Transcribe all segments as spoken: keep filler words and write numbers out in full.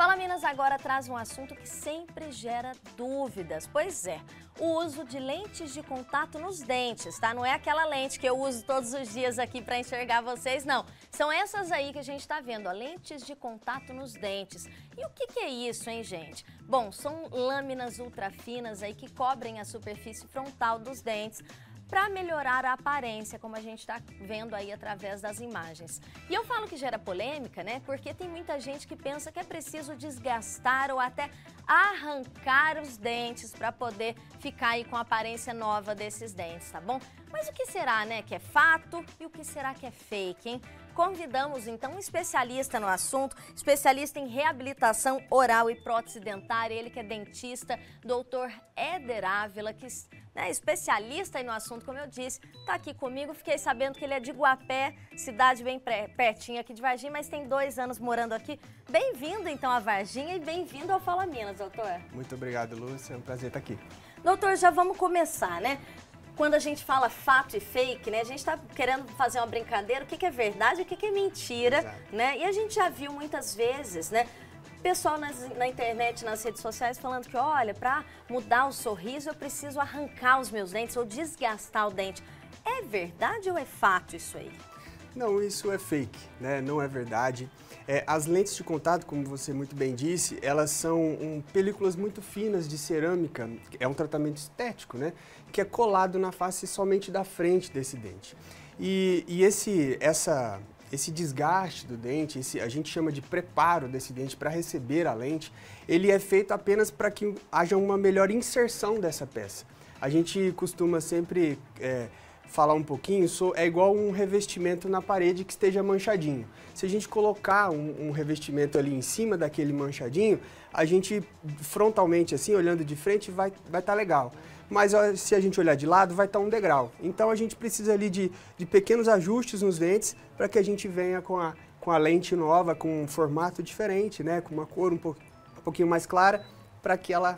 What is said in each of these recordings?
Fala Minas agora traz um assunto que sempre gera dúvidas. Pois é, o uso de lentes de contato nos dentes, tá? Não é aquela lente que eu uso todos os dias aqui para enxergar vocês, não. São essas aí que a gente está vendo, ó, lentes de contato nos dentes. E o que, que é isso, hein, gente? Bom, são lâminas ultrafinas aí que cobrem a superfície frontal dos dentes, para melhorar a aparência, como a gente está vendo aí através das imagens. E eu falo que gera polêmica, né? Porque tem muita gente que pensa que é preciso desgastar ou até arrancar os dentes para poder ficar aí com a aparência nova desses dentes, tá bom? Mas o que será, né, que é fato e o que será que é fake, hein? Convidamos, então, um especialista no assunto, especialista em reabilitação oral e prótese dentária, ele que é dentista, doutor Éder Ávila, que é especialista aí no assunto, como eu disse, está aqui comigo. Fiquei sabendo que ele é de Guapé, cidade bem pertinho aqui de Varginha, mas tem dois anos morando aqui. Bem-vindo, então, a Varginha e bem-vindo ao Fala Minas, doutor. Muito obrigado, Lúcia, é um prazer estar aqui. Doutor, já vamos começar, né? Quando a gente fala fato e fake, né, a gente está querendo fazer uma brincadeira, o que, que é verdade e o que, que é mentira, Exato. né? E a gente já viu muitas vezes, né, pessoal nas, na internet, nas redes sociais falando que, olha, para mudar o sorriso eu preciso arrancar os meus dentes ou desgastar o dente. É verdade ou é fato isso aí? Não, isso é fake, né? Não é verdade. É, as lentes de contato, como você muito bem disse, elas são um, películas muito finas de cerâmica, é um tratamento estético, né? Que é colado na face somente da frente desse dente. E, e esse, essa, esse desgaste do dente, esse, a gente chama de preparo desse dente para receber a lente, ele é feito apenas para que haja uma melhor inserção dessa peça. A gente costuma sempre é, falar um pouquinho, é igual um revestimento na parede que esteja manchadinho. Se a gente colocar um, um revestimento ali em cima daquele manchadinho, a gente frontalmente assim, olhando de frente, vai vai estar legal. Mas ó, se a gente olhar de lado, vai estar um degrau. Então a gente precisa ali de, de pequenos ajustes nos dentes para que a gente venha com a, com a lente nova, com um formato diferente, né, com uma cor um, po, um pouquinho mais clara, para que ela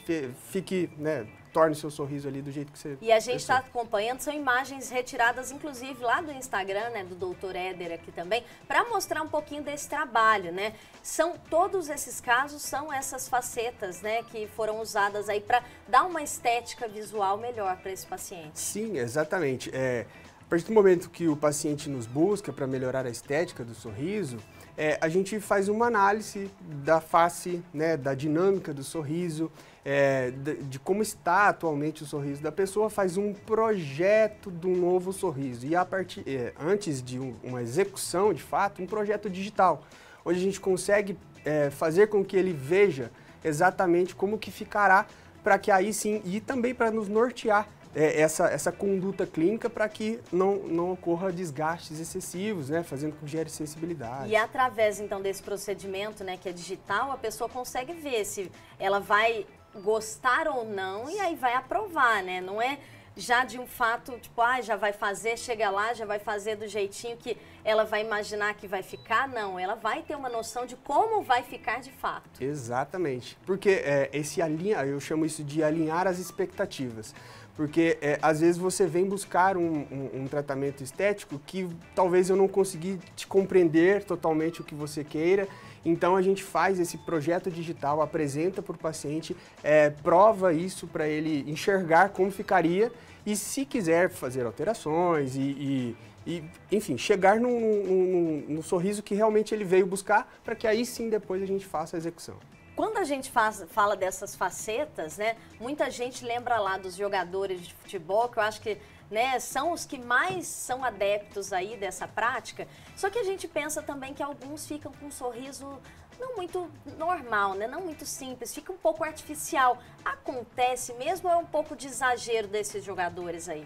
fique, né, torne o seu sorriso ali do jeito que você... E a gente está acompanhando, são imagens retiradas, inclusive, lá do Instagram, né, do doutor Éder aqui também, para mostrar um pouquinho desse trabalho, né? São, todos esses casos são essas facetas, né, que foram usadas aí para dar uma estética visual melhor para esse paciente. Sim, exatamente. É, a partir do momento que o paciente nos busca para melhorar a estética do sorriso, é, a gente faz uma análise da face, né, da dinâmica do sorriso, É, de, de como está atualmente o sorriso da pessoa, faz um projeto de um novo sorriso. E a partir, é, antes de um, uma execução, de fato, um projeto digital, onde a gente consegue é, fazer com que ele veja exatamente como que ficará, para que aí sim, e também para nos nortear é, essa, essa conduta clínica para que não, não ocorra desgastes excessivos, né, fazendo com que gere sensibilidade. E através, então, desse procedimento, né, que é digital, a pessoa consegue ver se ela vai gostar ou não, e aí vai aprovar, né? Não é já de um fato, tipo, ah, já vai fazer, chega lá, já vai fazer do jeitinho que ela vai imaginar que vai ficar, não. Ela vai ter uma noção de como vai ficar de fato. Exatamente. Porque é, esse alinha, eu chamo isso de alinhar as expectativas. Porque é, às vezes você vem buscar um, um, um tratamento estético que talvez eu não consegui te compreender totalmente o que você queira. Então a gente faz esse projeto digital, apresenta para o paciente, é, prova isso para ele enxergar como ficaria e se quiser fazer alterações e, e, e enfim, chegar no, no, no sorriso que realmente ele veio buscar, para que aí sim depois a gente faça a execução. Quando a gente faz, fala dessas facetas, né, muita gente lembra lá dos jogadores de futebol, que eu acho que, né, são os que mais são adeptos aí dessa prática. Só que a gente pensa também que alguns ficam com um sorriso não muito normal, né, não muito simples, fica um pouco artificial. Acontece mesmo ou é um pouco de exagero desses jogadores aí?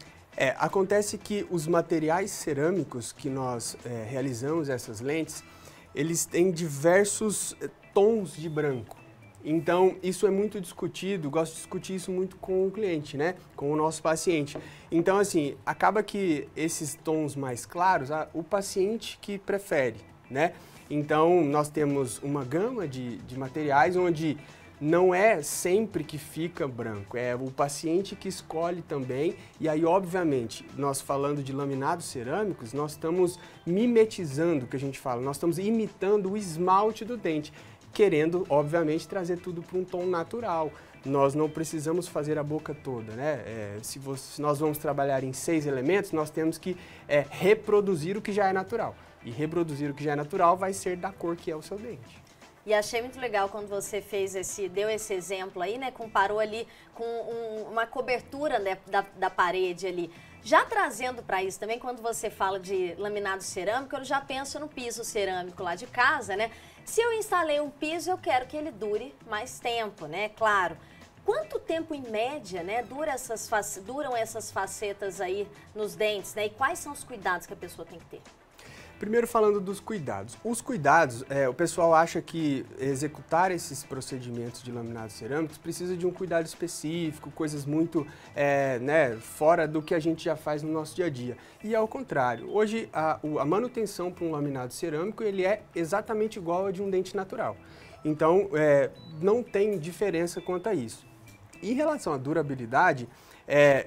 É, acontece que os materiais cerâmicos que nós é, realizamos essas lentes, eles têm diversos tons de branco. Então, isso é muito discutido, gosto de discutir isso muito com o cliente, né? Com o nosso paciente. Então, assim, acaba que esses tons mais claros, ah, o paciente que prefere, né? Então, nós temos uma gama de, de materiais onde não é sempre que fica branco, é o paciente que escolhe também. E aí, obviamente, nós falando de laminados cerâmicos, nós estamos mimetizando, o que a gente fala, nós estamos imitando o esmalte do dente, querendo, obviamente, trazer tudo para um tom natural. Nós não precisamos fazer a boca toda, né? É, se, você, se nós vamos trabalhar em seis elementos, nós temos que é, reproduzir o que já é natural. E reproduzir o que já é natural vai ser da cor que é o seu dente. E achei muito legal quando você fez esse, deu esse exemplo aí, né? Comparou ali com um, uma cobertura, né, da, da parede ali. Já trazendo para isso também, quando você fala de laminado cerâmico, eu já penso no piso cerâmico lá de casa, né? Se eu instalei um piso, eu quero que ele dure mais tempo, né? Claro. Quanto tempo, em média, né, dura essas, duram essas facetas aí nos dentes, né? E quais são os cuidados que a pessoa tem que ter? Primeiro falando dos cuidados. Os cuidados, é, o pessoal acha que executar esses procedimentos de laminados cerâmicos precisa de um cuidado específico, coisas muito é, né, fora do que a gente já faz no nosso dia a dia. E ao contrário, hoje a, a manutenção para um laminado cerâmico ele é exatamente igual a de um dente natural. Então é, não tem diferença quanto a isso. Em relação à durabilidade, é,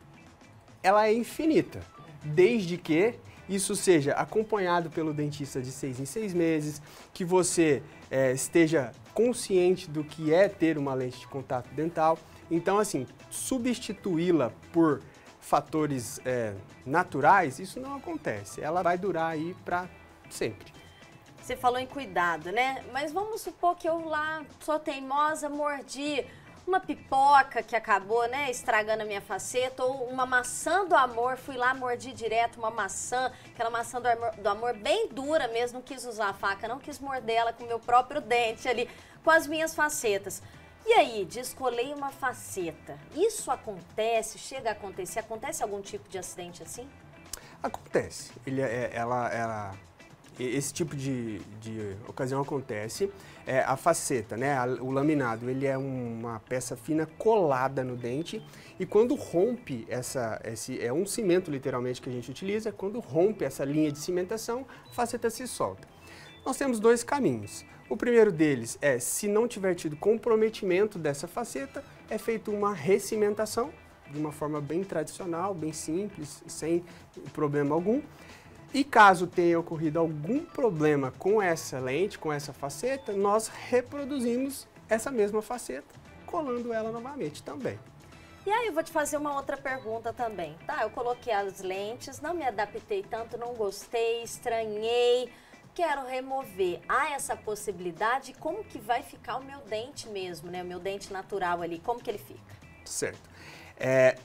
ela é infinita, desde que isso seja acompanhado pelo dentista de seis em seis meses, que você é, esteja consciente do que é ter uma lente de contato dental. Então, assim, substituí-la por fatores é, naturais, isso não acontece. Ela vai durar aí para sempre. Você falou em cuidado, né? Mas vamos supor que eu lá sou teimosa, mordi uma pipoca que acabou, né, estragando a minha faceta, ou uma maçã do amor, fui lá, mordi direto uma maçã, aquela maçã do amor, do amor bem dura mesmo, não quis usar a faca, não quis morder ela com o meu próprio dente ali, com as minhas facetas. E aí, descolei uma faceta. Isso acontece, chega a acontecer, acontece algum tipo de acidente assim? Acontece. Ele, é, ela, ela, esse tipo de, de ocasião acontece. É, a faceta, né, o laminado, ele é uma peça fina colada no dente e quando rompe essa, esse, é um cimento literalmente que a gente utiliza, quando rompe essa linha de cimentação, a faceta se solta. Nós temos dois caminhos. O primeiro deles é, se não tiver tido comprometimento dessa faceta, é feita uma recimentação, de uma forma bem tradicional, bem simples, sem problema algum. E caso tenha ocorrido algum problema com essa lente, com essa faceta, nós reproduzimos essa mesma faceta, colando ela novamente também. E aí eu vou te fazer uma outra pergunta também. Tá, eu coloquei as lentes, não me adaptei tanto, não gostei, estranhei, quero remover. Há essa possibilidade? Como que vai ficar o meu dente mesmo, né? O meu dente natural ali, como que ele fica? Certo. É,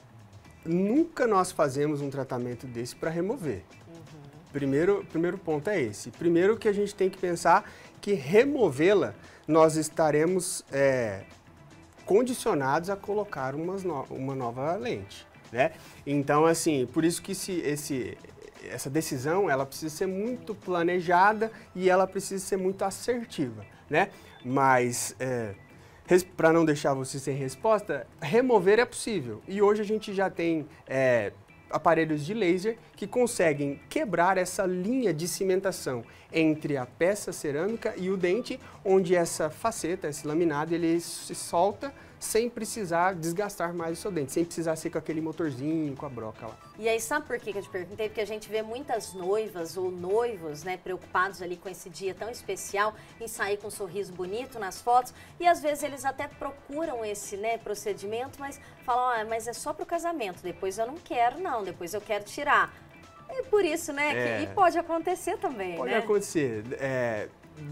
nunca nós fazemos um tratamento desse para remover. Primeiro, primeiro ponto é esse. Primeiro que a gente tem que pensar que removê-la, nós estaremos é, condicionados a colocar umas no, uma nova lente, né? Então, assim, por isso que esse, esse, essa decisão, ela precisa ser muito planejada e ela precisa ser muito assertiva, né? Mas, é, para não deixar você sem resposta, remover é possível. E hoje a gente já tem É, aparelhos de laser que conseguem quebrar essa linha de cimentação entre a peça cerâmica e o dente, onde essa faceta, esse laminado, ele se solta sem precisar desgastar mais o seu dente, sem precisar ser com aquele motorzinho, com a broca lá. E aí, sabe por que eu te perguntei? Porque a gente vê muitas noivas ou noivos, né, preocupados ali com esse dia tão especial, em sair com um sorriso bonito nas fotos, e às vezes eles até procuram esse, né, procedimento, mas falam, ah, mas é só pro casamento, depois eu não quero não, depois eu quero tirar. É por isso, né, é, que, e pode acontecer também, pode né? Pode acontecer. É,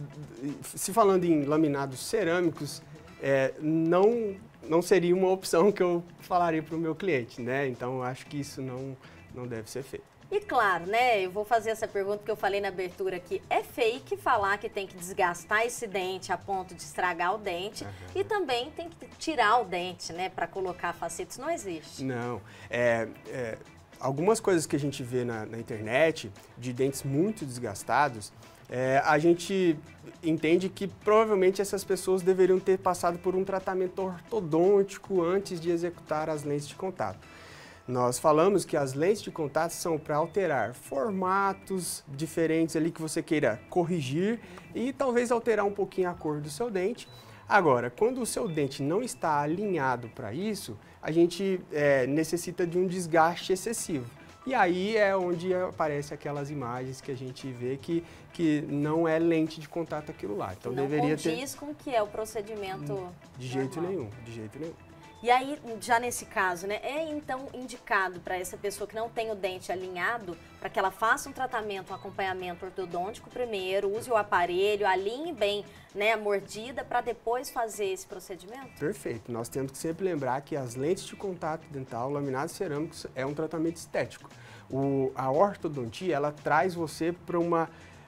se falando em laminados cerâmicos, É, não, não seria uma opção que eu falaria para o meu cliente, né? Então, eu acho que isso não, não deve ser feito. E claro, né, eu vou fazer essa pergunta porque eu falei na abertura aqui, é fake falar que tem que desgastar esse dente a ponto de estragar o dente, uhum, e também tem que tirar o dente, né, para colocar facetas, não existe. Não, é, é, algumas coisas que a gente vê na, na internet de dentes muito desgastados, É, a gente entende que provavelmente essas pessoas deveriam ter passado por um tratamento ortodôntico antes de executar as lentes de contato. Nós falamos que as lentes de contato são para alterar formatos diferentes ali que você queira corrigir e talvez alterar um pouquinho a cor do seu dente. Agora, quando o seu dente não está alinhado para isso, a gente é, necessita de um desgaste excessivo. E aí é onde aparecem aquelas imagens que a gente vê que, que não é lente de contato aquilo lá. Então não deveria condiz ter... com o que é o procedimento De jeito normal. nenhum, de jeito nenhum. E aí, já nesse caso, né, é então indicado para essa pessoa que não tem o dente alinhado, para que ela faça um tratamento, um acompanhamento ortodôntico primeiro, use o aparelho, alinhe bem, né, a mordida, para depois fazer esse procedimento? Perfeito. Nós temos que sempre lembrar que as lentes de contato dental, laminados cerâmicos, é um tratamento estético. O, a ortodontia, ela traz você para uma...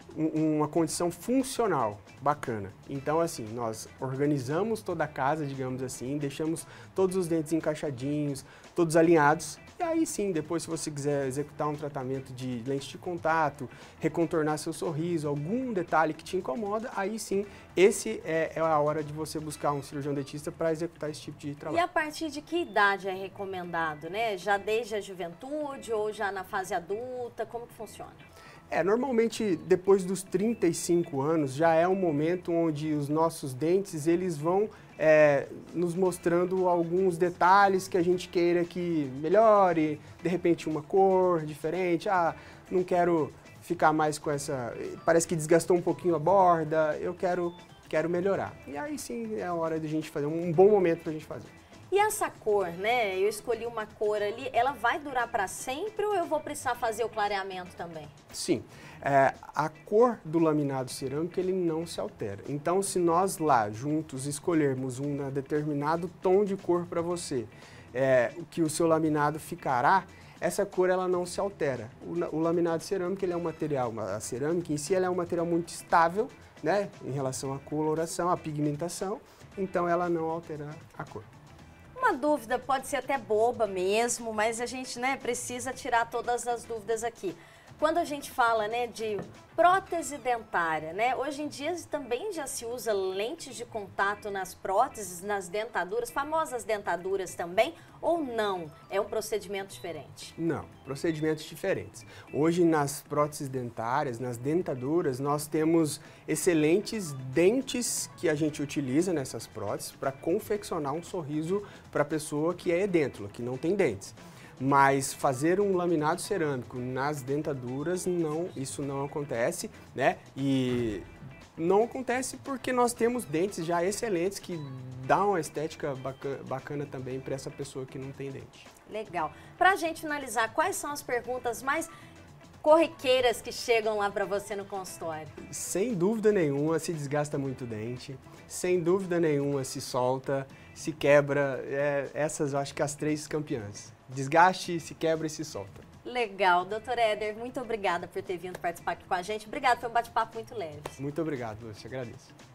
uma condição funcional bacana. Então, assim, nós organizamos toda a casa, digamos assim, deixamos todos os dentes encaixadinhos, todos alinhados, e aí sim, depois se você quiser executar um tratamento de lente de contato, recontornar seu sorriso, algum detalhe que te incomoda, aí sim, esse é, é a hora de você buscar um cirurgião dentista para executar esse tipo de trabalho. E a partir de que idade é recomendado, né? Já desde a juventude ou já na fase adulta? Como que funciona? É, normalmente depois dos trinta e cinco anos já é um momento onde os nossos dentes eles vão é, nos mostrando alguns detalhes que a gente queira que melhore, de repente uma cor diferente, ah, não quero ficar mais com essa, parece que desgastou um pouquinho a borda, eu quero, quero melhorar. E aí sim é a hora de a gente fazer, um bom momento para a gente fazer. E essa cor, né? Eu escolhi uma cor ali, ela vai durar para sempre ou eu vou precisar fazer o clareamento também? Sim, é, a cor do laminado cerâmico ele não se altera. Então, se nós lá juntos escolhermos um determinado tom de cor para você, é, que o seu laminado ficará, essa cor ela não se altera. O, o laminado cerâmico ele é um material, a cerâmica em si ela é um material muito estável, né? Em relação à coloração, à pigmentação, então ela não altera a cor. Uma dúvida pode ser até boba mesmo, mas a gente, né, precisa tirar todas as dúvidas aqui. Quando a gente fala, né, de prótese dentária, né, hoje em dia também já se usa lentes de contato nas próteses, nas dentaduras, famosas dentaduras também, ou não? É um procedimento diferente? Não, procedimentos diferentes. Hoje nas próteses dentárias, nas dentaduras, nós temos excelentes dentes que a gente utiliza nessas próteses para confeccionar um sorriso para a pessoa que é edêntula, que não tem dentes. Mas fazer um laminado cerâmico nas dentaduras, não, isso não acontece, né? E não acontece porque nós temos dentes já excelentes que dão uma estética bacana, bacana também para essa pessoa que não tem dente. Legal. Para a gente finalizar, quais são as perguntas mais corriqueiras que chegam lá para você no consultório? Sem dúvida nenhuma, se desgasta muito o dente, sem dúvida nenhuma se solta, se quebra, é, essas eu acho que as três campeãs. Desgaste, se quebra e se solta. Legal. doutor Éder, muito obrigada por ter vindo participar aqui com a gente. Obrigada, foi um bate-papo muito leve. Muito obrigado, eu te agradeço.